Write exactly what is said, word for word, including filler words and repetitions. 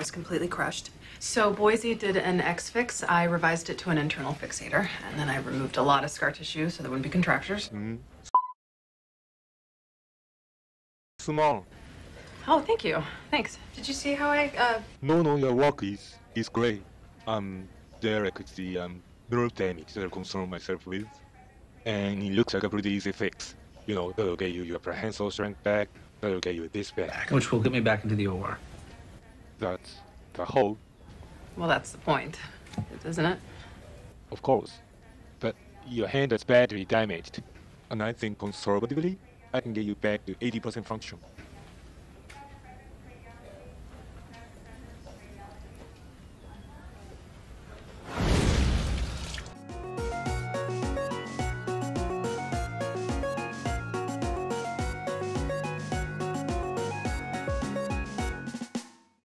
was completely crushed. So Boise did an X-fix. I revised it to an internal fixator, and then I removed a lot of scar tissue so there wouldn't be contractures. Mm. Small. Oh, thank you. Thanks. Did you see how I, uh... No, no, your work is is great. Um, there I could see um nerve damage that I concern myself with, and it looks like a pretty easy fix. You know, that'll get you your prehensile strength back. That'll get you this back. Which will get me back into the O R. That's the hope, Well, that's the point, isn't it? of course. But your hand is badly damaged, and I think conservatively, I can get you back to eighty percent function.